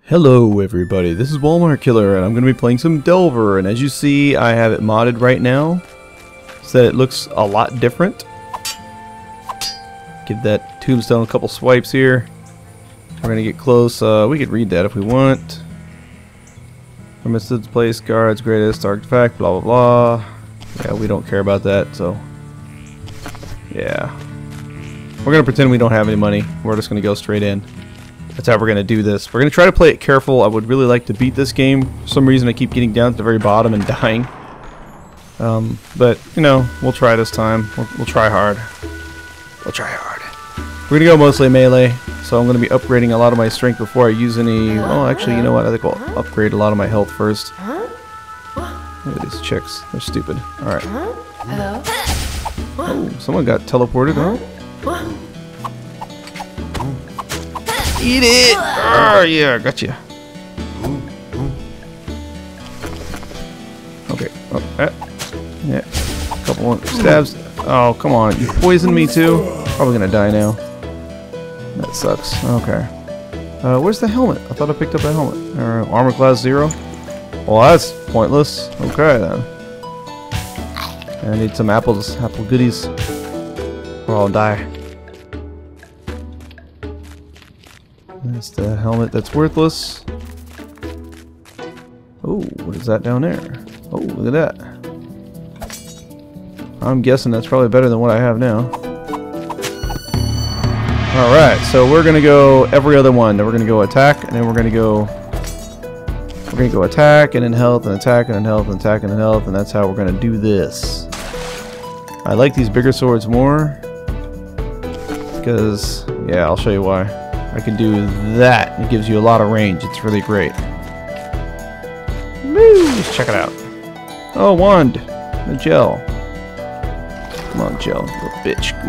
Hello everybody, this is Walmart Killer and I'm going to be playing some Delver, and as you see I have it modded right now so that it looks a lot different. Give that tombstone a couple swipes here. We're going to get close. We could read that if we want. Permitted place, guards, greatest artifact, blah blah blah. Yeah, we don't care about that, so yeah. We're going to pretend we don't have any money. We're just going to go straight in. That's how we're going to do this. We're going to try to play it careful. I would really like to beat this game. For some reason I keep getting down to the very bottom and dying. But, you know, we'll try this time. We'll try hard. We'll try hard. We're going to go mostly melee. So I'm going to be upgrading a lot of my strength before I use any... Well, actually, you know what? I think I'll upgrade a lot of my health first. Look at these chicks. They're stupid. Alright. Oh, someone got teleported, huh? Eat it! Oh, yeah, got you. Okay. Oh, yeah. Couple more stabs. Oh, come on. You poisoned me too? Probably gonna die now. That sucks. Okay. Where's the helmet? I thought I picked up that helmet. Alright, armor class 0. Well, that's pointless. Okay, then. I need some apples. Apple goodies. Or I'll die. That's the helmet that's worthless. Oh, what is that down there? Oh, look at that. I'm guessing that's probably better than what I have now. Alright, so we're gonna go every other one. Then we're gonna go attack, and then we're gonna go attack, and then health, and attack, and then health, and attack, and then health, and that's how we're gonna do this. I like these bigger swords more. Because, yeah, I'll show you why. I can do that. It gives you a lot of range. It's really great. Woo! Let's check it out. Oh, wand. A gel. Come on, gel. Little bitch. Come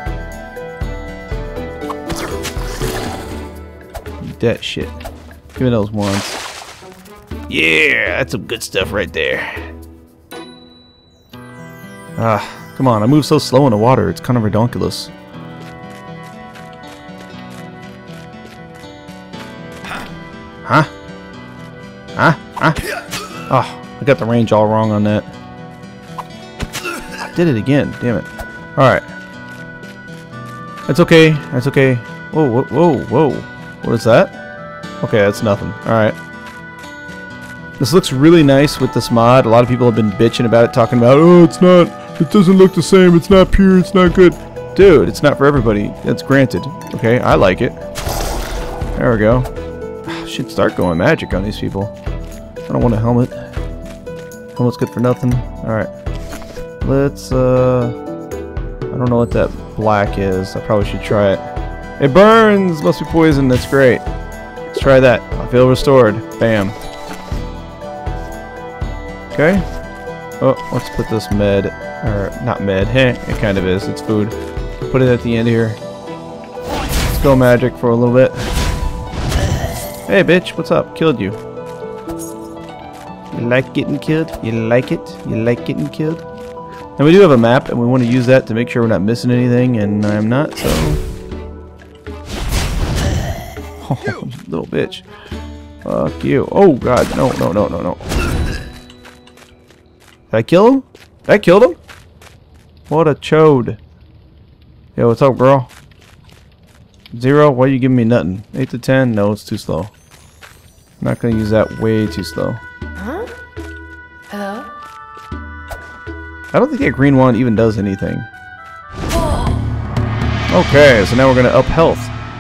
on. Eat that shit. Give me those wands. Yeah! That's some good stuff right there. Ah, come on. I move so slow in the water. It's kind of redonkulous. Huh? Huh? Huh? Oh, I got the range all wrong on that. I did it again. Damn it. Alright. That's okay. That's okay. Whoa, whoa, whoa, whoa. What is that? Okay, that's nothing. Alright. This looks really nice with this mod. A lot of people have been bitching about it, talking about, oh, it's not, it doesn't look the same, it's not pure, it's not good. Dude, it's not for everybody. That's granted. Okay, I like it. There we go. Should start going magic on these people. I don't want a helmet. Helmet's good for nothing. Alright. Let's, I don't know what that black is. I probably should try it. It burns! Must be poison. That's great. Let's try that. I feel restored. Bam. Okay. Oh, let's put this med. Or, not med. Heh, it kind of is. It's food. Put it at the end here. Let's go magic for a little bit. Hey bitch, what's up? Killed you. You like getting killed? You like it? You like getting killed? And we do have a map, and we want to use that to make sure we're not missing anything, and I'm not, so... Oh, little bitch. Fuck you. Oh god, no, no, no, no, no. Did I kill him? Did I kill him? What a chode. Yo, what's up, girl? 0? Why are you giving me nothing? 8 to 10? No, it's too slow. I'm not gonna use that. Way too slow. Huh? Hello? I don't think that green wand even does anything. Okay, so now we're gonna up health.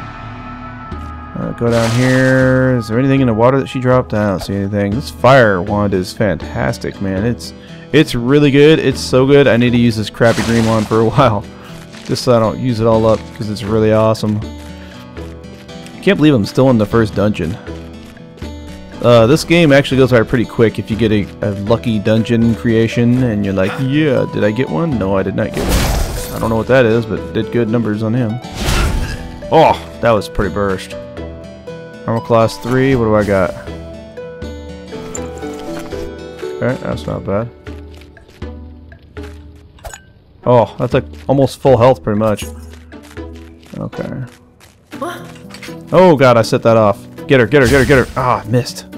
Go down here. Is there anything in the water that she dropped? I don't see anything. This fire wand is fantastic, man. It's really good. It's so good. I need to use this crappy green wand for a while. Just so I don't use it all up, because it's really awesome. Can't believe I'm still in the first dungeon. This game actually goes by pretty quick if you get a lucky dungeon creation and you're like, yeah, did I get one? No, I did not get one. I don't know what that is, but did good numbers on him. Oh, that was pretty burst. Armor class 3, what do I got? Okay, that's not bad. Oh, that's like almost full health pretty much. Okay. Oh god, I set that off. Get her, get her, get her, get her. Ah, missed.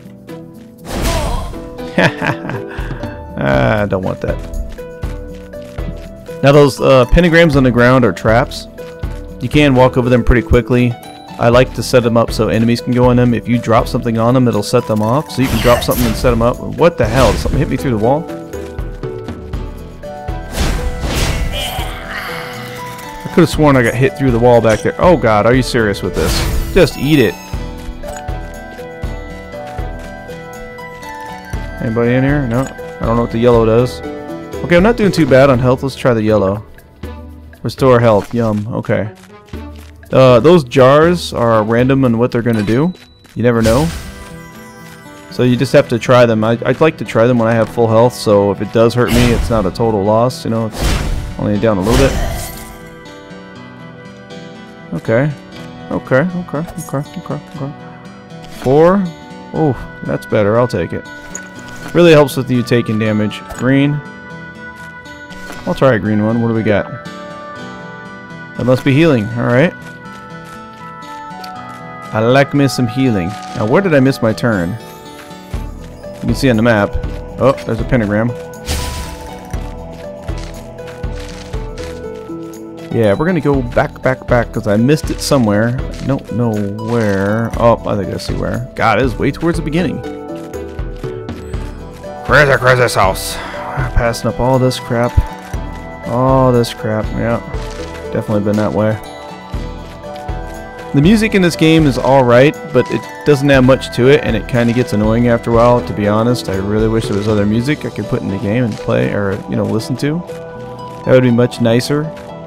I don't want that. Now those pentagrams on the ground are traps. You can walk over them pretty quickly. I like to set them up so enemies can go on them. If you drop something on them, it'll set them off. So you can drop something and set them up. What the hell? Did something hit me through the wall? I could have sworn I got hit through the wall back there. Oh god, are you serious with this? Just eat it. Anybody in here? No. I don't know what the yellow does. Okay, I'm not doing too bad on health. Let's try the yellow. Restore health. Yum. Okay. Those jars are random on what they're going to do. You never know. So you just have to try them. I'd like to try them when I have full health, so if it does hurt me, it's not a total loss. You know, it's only down a little bit. Okay. Okay. Okay. Okay. Okay. Okay. 4. Oh, that's better. I'll take it. Really helps with you taking damage. Green. I'll try a green one. What do we got? That must be healing. Alright. I like me some healing. Now, where did I miss my turn? You can see on the map. Oh, there's a pentagram. Yeah, we're gonna go back, because I missed it somewhere. I don't know where. Oh, I think I see where. God, it is way towards the beginning. Crazy sauce. Passing up all this crap. All this crap. Yeah, definitely been that way. The music in this game is alright, but it doesn't have much to it, and it kind of gets annoying after a while, to be honest. I really wish there was other music I could put in the game and play, or, you know, listen to. That would be much nicer.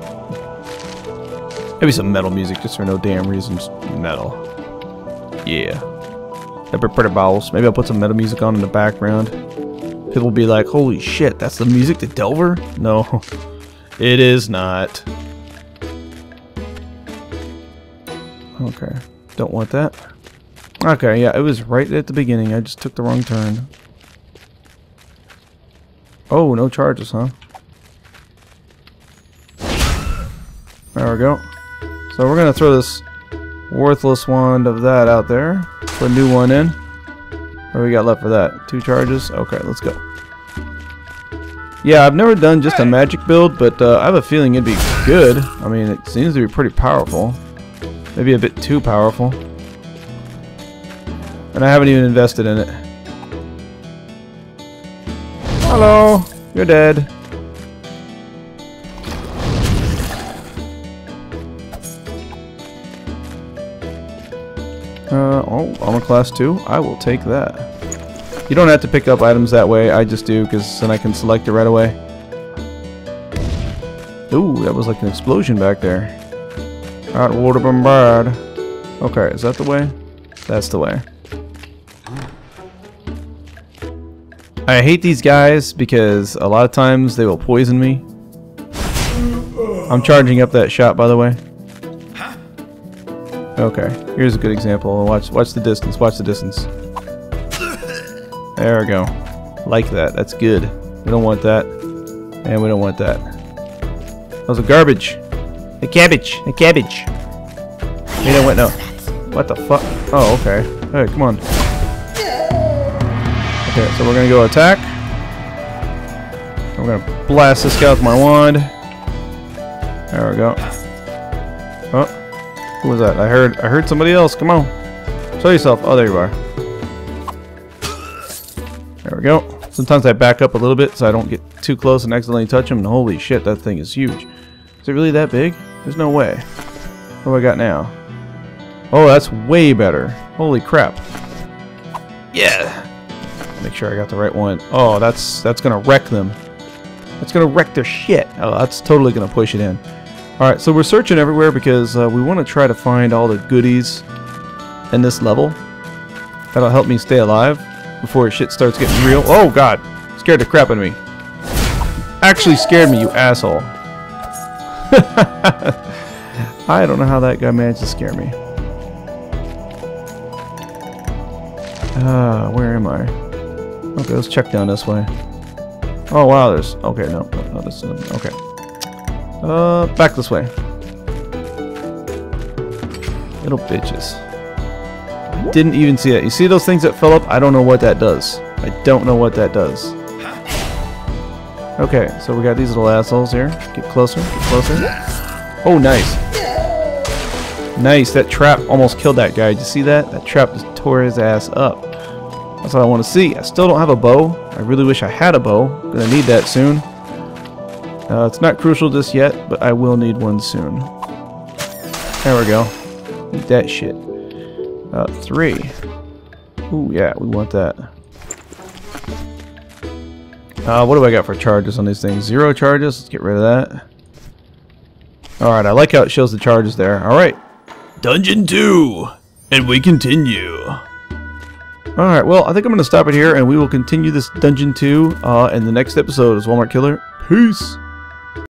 Maybe some metal music, just for no damn reason. Just metal. Yeah. That'd be pretty balls. Maybe I'll put some metal music on in the background. People will be like, holy shit, that's the music to Delver? No, it is not. Okay, don't want that. Okay, yeah, it was right at the beginning. I just took the wrong turn. Oh, no charges, huh? There we go. So we're going to throw this worthless wand of that out there. Put a new one in. What do we got left for that? 2 charges? Okay, let's go. Yeah, I've never done just a magic build, but I have a feeling it'd be good. I mean, it seems to be pretty powerful. Maybe a bit too powerful. And I haven't even invested in it. Hello! You're dead. Oh, armor class 2. I will take that. You don't have to pick up items that way. I just do, because then I can select it right away. Ooh, that was like an explosion back there. Alright, water bombard. Okay, is that the way? That's the way. I hate these guys because a lot of times they will poison me. I'm charging up that shot, by the way. Okay, here's a good example. Watch the distance. Watch the distance. There we go. Like that. That's good. We don't want that, and we don't want that. Those are garbage. The cabbage. The cabbage. You know what? No. What the fuck? Oh, okay. Hey, come on. Okay, so we're gonna go attack. We're gonna blast this guy with my wand. There we go. Oh. Who was that? I heard somebody else. Come on. Show yourself. Oh, there you are. There we go. Sometimes I back up a little bit so I don't get too close and accidentally touch him. And holy shit, that thing is huge. Is it really that big? There's no way. What do I got now? Oh, that's way better. Holy crap. Yeah. Make sure I got the right one. Oh, that's gonna wreck them. That's gonna wreck their shit. Oh, that's totally gonna push it in. Alright, so we're searching everywhere because we want to try to find all the goodies in this level. That'll help me stay alive before shit starts getting real. Oh god! Scared the crap out of me. Actually scared me, you asshole. I don't know how that guy managed to scare me. Where am I? Okay, let's check down this way. Oh wow, there's... Okay, no, this is... Okay. Back this way. Little bitches. Didn't even see it. You see those things that fill up? I don't know what that does. I don't know what that does. Okay, so we got these little assholes here. Get closer, get closer. Oh, nice. Nice, that trap almost killed that guy. Did you see that? That trap just tore his ass up. That's what I want to see. I still don't have a bow. I really wish I had a bow. I'm gonna need that soon. It's not crucial just yet, but I will need one soon. There we go. Need that shit. 3. Ooh, yeah, we want that. What do I got for charges on these things? 0 charges. Let's get rid of that. Alright, I like how it shows the charges there. Alright. Dungeon 2! And we continue. Alright, well, I think I'm going to stop it here, and we will continue this Dungeon 2 in the next episode as Walmart Killer. Peace!